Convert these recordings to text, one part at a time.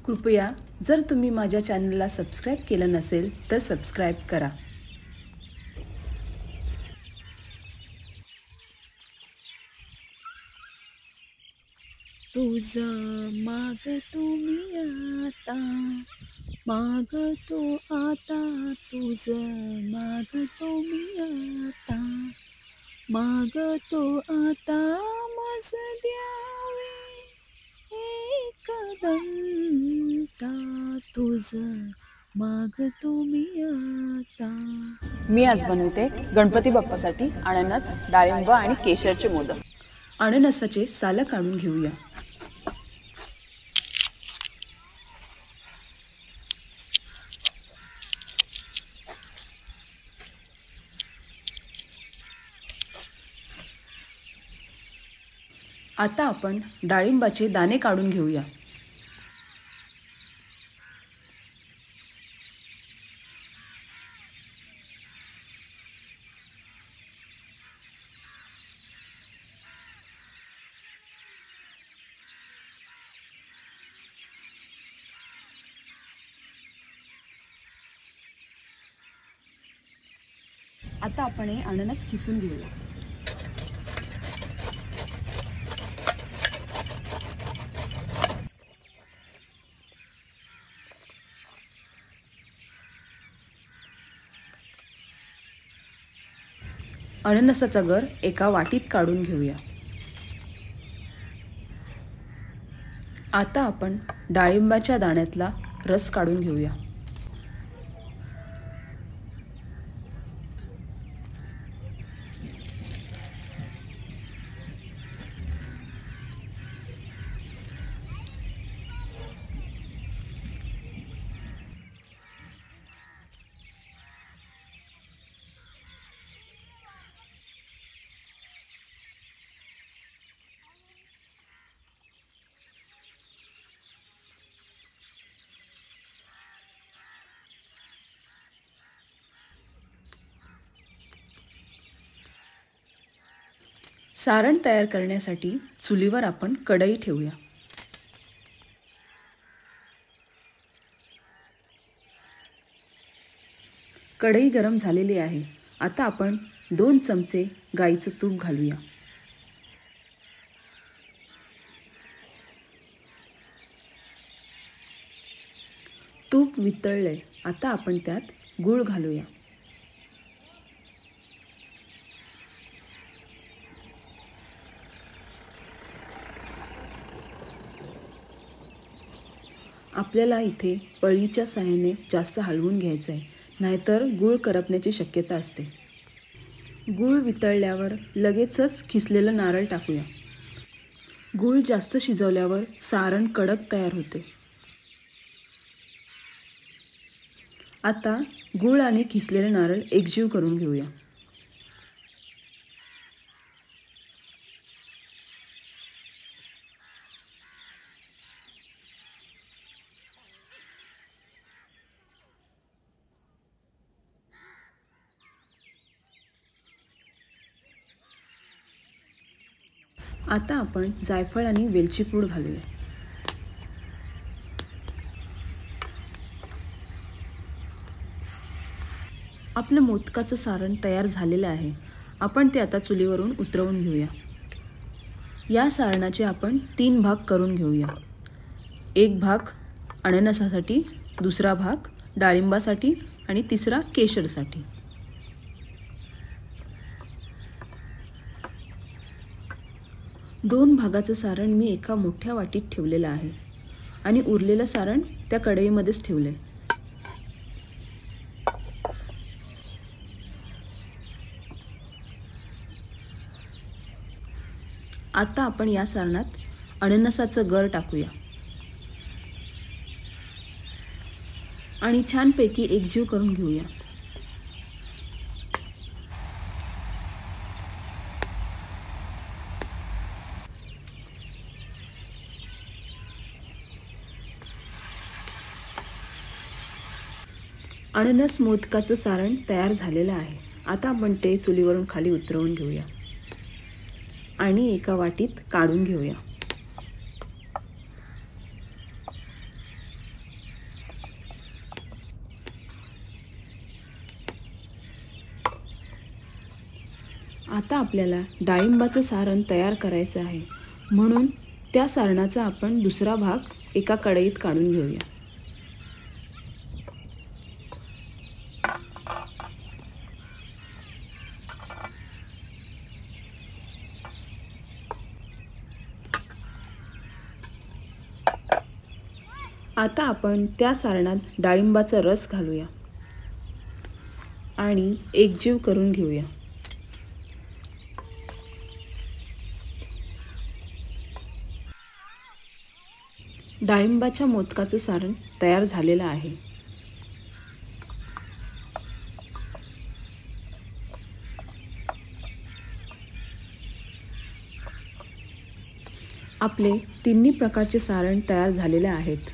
कृपया जर तुम्ही माझ्या चॅनलला सबस्क्राईब केलं नसेल तर सबस्क्राईब करा। तुझं मागतो मी आता, मागतो आता, तुझं मागतो मी आता, मागतो आता, मज द्यावे एकदंता, तुझं मागतो मी आता। मी आज बनवते गणपती बाप्पासाठी अननस, डाळिंब आणि केशरचे मोदक। अननसाचे सालं काढून घेऊया। आता आपण डाळिंबाचे दाणे काढून घेऊया। आता आपण हे अननस खिसून घेऊया। अननसाचा गर एका वाटीत काढून घेऊया। आता आपण डाळिंबाच्या दाण्यातला रस काढून घेऊया। सारण तयार करण्यासाठी चुलीवर आपण कढई ठेवूया। कढई गरम झालेली आहे। आता आपण 2 चमचे गाईचं तूप घालूया। तूप वितळले। आता आपण त्यात गूळ घालूया। आपल्याला इथे पळीच्या साहाय्याने जास्त हलवून घ्यायचं आहे, नाहीतर गूळ करपण्याची शक्यता असते। गूळ वितळल्यावर लगेचच खिसलेलं नारळ टाकूया। गूळ जास्त शिजवल्यावर सारण कडक तयार होते। आता गूळ आणि खिसलेले नारळ एकजीव करून घेऊया। आता आपण जायफळ आणि वेलची पूड घालूया। आपलं मोदकाचं सारण तयार झालेलं आहे। आपण ते आता चुलीवरून उतरवून घेऊया। या सारणाचे आपण 3 भाग करून घेऊया। एक भाग अननसासाठी, दुसरा भाग डाळिंबासाठी आणि तिसरा केशरसाठी। दोन भागाचं सारण मी एका मोठ्या वाटीत ठेवलेलं आहे आणि उरलेलं सारण त्या कढईमध्येच ठेवले। आता आपण या सारणात अननसाचं गर टाकूया आणि छानपैकी एकजीव करून घेऊया। अननस मोदकाचं सारण तयार झालेलं आहे। आता आपण ते चुलीवरून खाली उतरवून घेऊया आणि एका वाटीत काढून घेऊया। आता आपल्याला डाळिंबाचं सारण तयार करायचं आहे, म्हणून त्या सारणाचा आपण दुसरा भाग एका कढईत काढून घेऊया. आता आपण त्या सारणात डाळिंबाचा रस घालूया आणि एकजीव करून घेऊया. डाळिंबाच्या मोदकाचं सारण तयार झालेलं आहे. आपले तिन्ही प्रकारचे सारण तयार झालेले आहेत.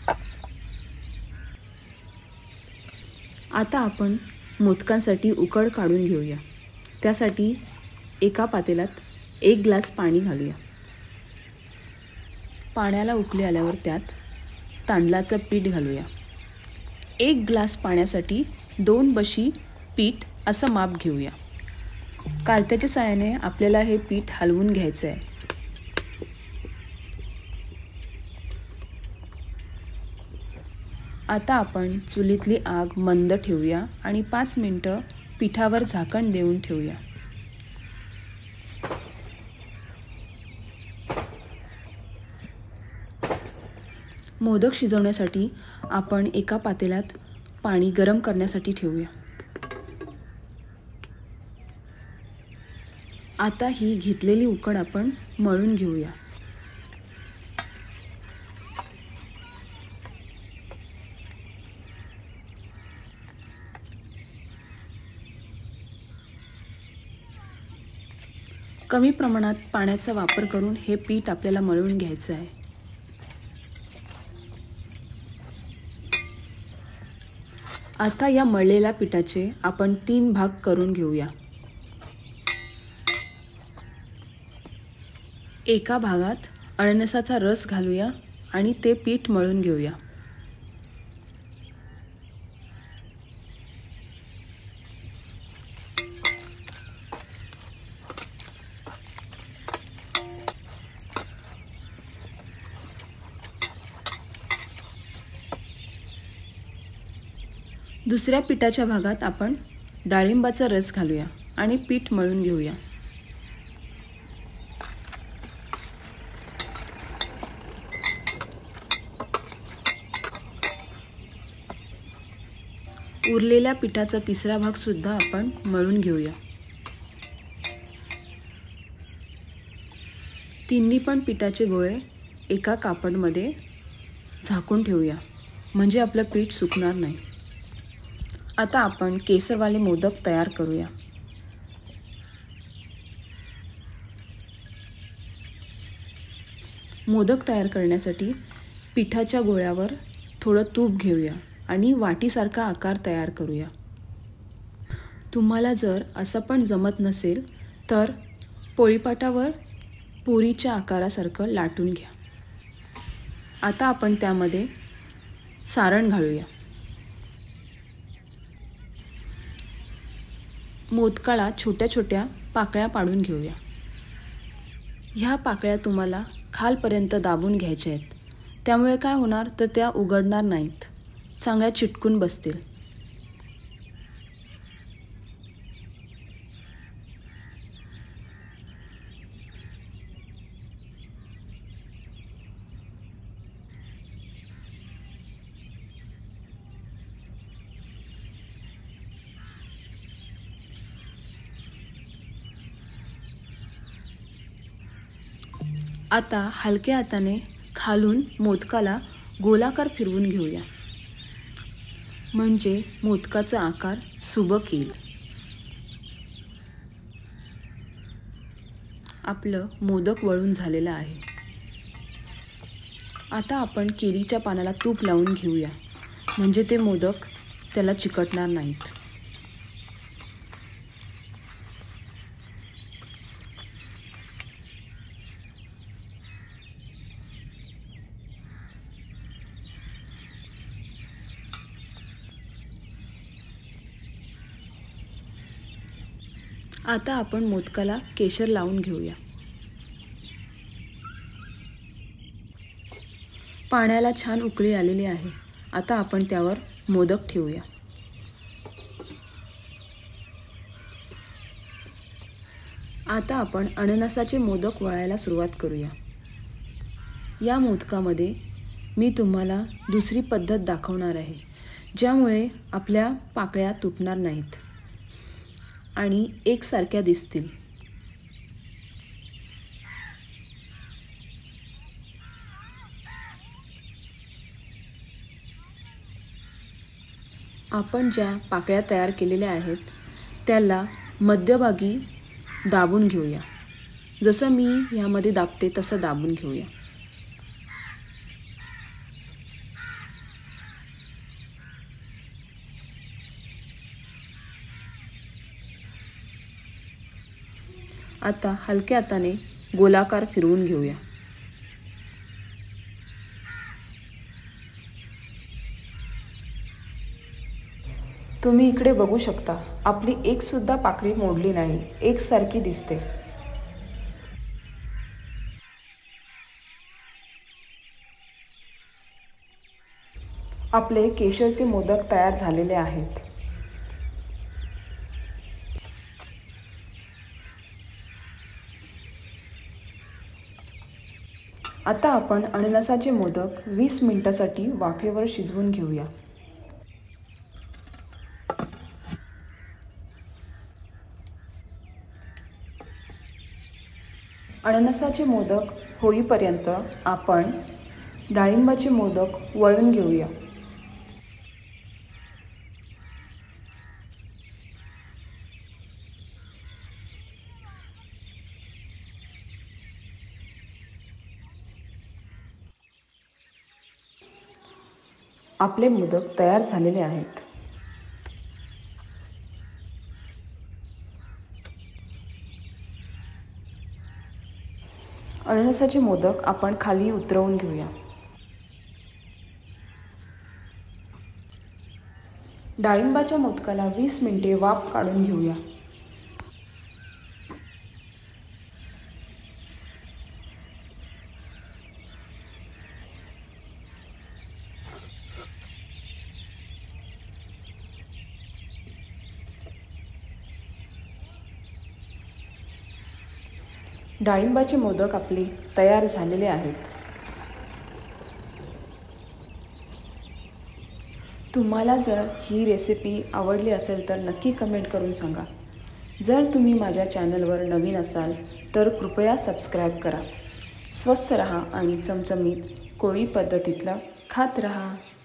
आता आपण मोदकांसाठी उकड काढून घेऊया. त्यासाठी एका पातेल्यात 1 ग्लास पाणी घालूया. पाण्याला उकळी आल्यावर त्यात तांदळाचं पीठ घालूया. 1 ग्लास पाण्यासाठी 2 बशी पीठ असं माप घेऊया. कालत्याच्या साहाय्याने आपल्याला हे पीठ हलवून घ्यायचं आहे. आता आपण चुलीतली आग मंद ठेवूया आणि 5 मिनिटं पिठावर झाकण देऊन ठेवूया. मोदक शिजवण्यासाठी आपण एका पातेल्यात पाणी गरम करण्यासाठी ठेवूया. आता ही घेतलेली उकड आपण मळून घेऊया. कमी प्रमाणात पाण्याचा वापर करून हे पीठ आपल्याला मळून घ्यायचं आहे. आता या मळलेल्या पिठाचे आपण 3 भाग करून घेऊया. एका भागात अननसाचा रस घालूया आणि ते पीठ मळून घेऊया. दुसऱ्या पिठाच्या भागात आपण डाळिंबाचा रस घालूया आणि पीठ मळून घेऊया. उरलेल्या पिठाचा तिसरा भाग सुद्धा आपण मळून घेऊया. तिन्ही पण पिठाचे गोळे एका कापडमध्ये झाकून ठेवूया, म्हणजे आपलं पीठ सुकणार नाही. आता आपण केसरवाले मोदक तयार करूया. मोदक तयार करण्यासाठी पिठाच्या गोळ्यावर थोडं तूप घेऊया आणि वाटीसारखा आकार तयार करूया. तुम्हाला जर असं पण जमत नसेल तर पोळीपाटावर पुरीच्या आकारासारखं लाटून घ्या. आता आपण त्यामध्ये सारण घालूया. मोदकाला छोट्या छोट्या पाकळ्या पाडून घेऊया. ह्या पाकळ्या तुम्हाला खालपर्यंत दाबून घ्यायच्या आहेत. त्यामुळे काय होणार तर त्या उघडणार नाहीत, चांगल्या चिटकून बसतील. आता हलक्या हाताने खालून मोदकाला गोलाकार फिरवून घेऊया, म्हणजे मोदकाचा आकार सुबक येईल. आपलं मोदक वळून झालेलं आहे. आता आपण केळीच्या पानाला तूप लावून घेऊया, म्हणजे ते मोदक त्याला चिकटणार नाहीत. आता आपण मोदकाला केशर लावून घेऊया. पाण्याला छान उकळी आलेली आहे. आता आपण त्यावर मोदक ठेवूया. आता आपण अननसाचे मोदक वळायला सुरुवात करूया. या मोदकामध्ये मी तुम्हाला दुसरी पद्धत दाखवणार आहे, ज्यामुळे आपल्या पाकळ्या तुटणार नाहीत आणि एकसारख्या दिसतील. आपण ज्या पाकळ्या तयार केलेल्या आहेत त्याला मध्यभागी दाबून घेऊया. जसं मी ह्यामध्ये दाबते तसं दाबून घेऊया. आता हलक्या हाताने गोलाकार फिरवून घेऊया. तुम्ही इकडे बघू शकता, आपली एक सुद्धा पाकळी मोडली नाही, एकसारखी दिसते. आपले केशरचे मोदक तयार झालेले आहेत. आता आपण अननसाचे मोदक 20 मिनिटांसाठी वाफेवर शिजवून घेऊया. अननसाचे मोदक होईपर्यंत आपण डाळिंबाचे मोदक वळून घेऊया. आपले मोदक तयार झालेले आहेत. अननसाचे मोदक आपण खाली उतरवून घेऊया. डाळिंबाच्या मोदकाला 20 मिनिटे वाफ काढून घेऊया. डाळिंबाचे मोदक आपले तयार झालेले आहेत. तुम्हाला जर ही रेसिपी आवडली असेल तर नक्की कमेंट करून सांगा. जर तुम्ही माझ्या चॅनलवर नवीन असाल तर कृपया सबस्क्राईब करा. स्वस्थ रहा आणि चमचमीत कोळी पद्धतीतलं खात रहा.